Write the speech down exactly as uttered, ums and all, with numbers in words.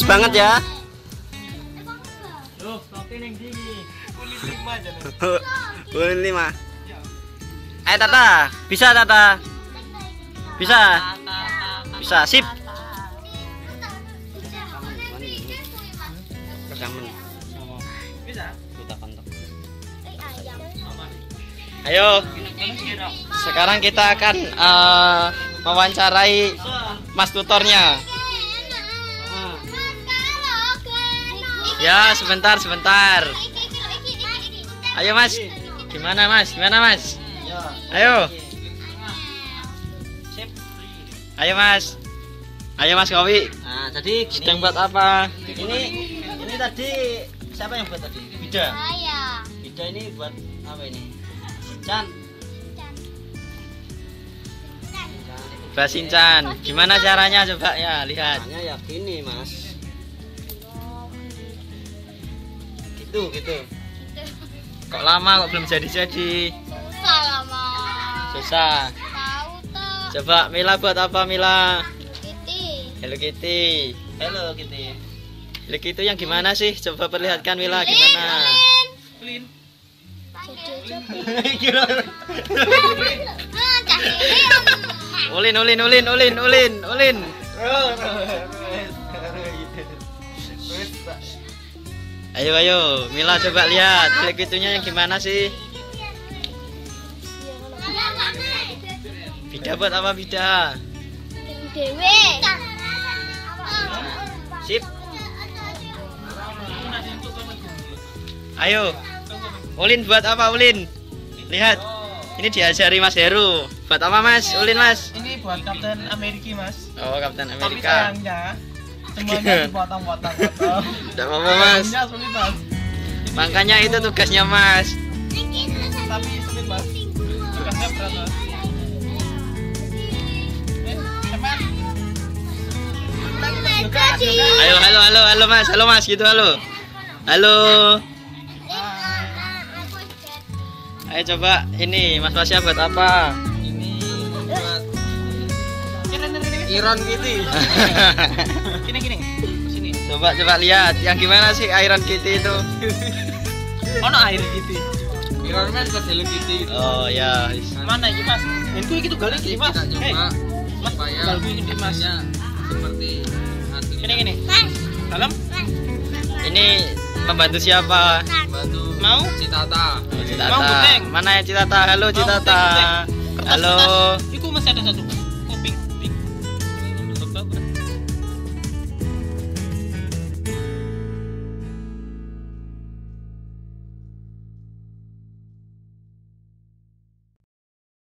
banget ya. Loh, topi ning ndi iki? Ulin lima aja. Ulin lima. Ayo Tata, bisa Tata. Bisa. Bisa, sip. Bisa. Ayo. Sekarang kita akan uh, mewawancarai Mas tutornya. Ya, sebentar, sebentar. Ayo Mas. Gimana Mas? Gimana Mas? Ayo. Ayo Mas. Ayo Mas Kowi. Nah, tadi Sedang buat apa? ini ini tadi siapa yang buat tadi? Bida. Saya. Bida ini buat apa ini? Can. Mbak Sinchan. Gimana caranya coba ya, lihat. Caranya ya gini, Mas. Gitu, gitu. Kok lama kok belum jadi-jadi? Susah lah, Mas. Susah. Tahu toh. Coba Mila buat apa Mila? Kitty. Hello Kitty. Halo, gitu. Hello Kitty yang gimana sih? Coba perlihatkan Mila gimana. Lin. Jadi aja. Ah, cahili. Ulin ulin ulin ulin ulin ulin. Ayo ayo Mila coba lihat Hello Kitty-nya yang gimana sih? Bida buat apa Bida? Dewe. Sip. Ayo. Ulin buat apa Ulin? Lihat. Ini diajari Mas Heru. Buat apa Mas? Ulin Mas. Ini buat Kapten Amerika, Mas. Oh, Kapten Tapi Amerika. sayangnya semuanya dipotong-potong-potong. Tidak apa-apa Mas. Sayangnya sulit, Mas. Makanya itu tugasnya Mas. Tapi sulit, Mas. Tugasnya berat, Mas. Eh, teman. Ayo halo halo halo Mas. Halo Mas gitu halo. Halo. Ayo coba ini Mas Fasya buat apa? Ini buat Iron Kitty. Gini gini. Sini. Coba coba lihat yang gimana sih Iron Kitty itu? Ono air Kitty. Iron Man buat Hello Kitty. Oh ya. Mana iki, Mas? Itu iki tugalnya gini, Mas. Hei. Mas, galbu ini, Mas. Seperti gini gini. Dalam? Ini membantu siapa? Bantu Mau? Citata. Oh, Citata. Mau gunting? Mana ya Citata? Halo Mau Citata. gunting, gunting. Kertas, Halo. kertas. Iku masih ada satu. Oh, pink, pink. Coba,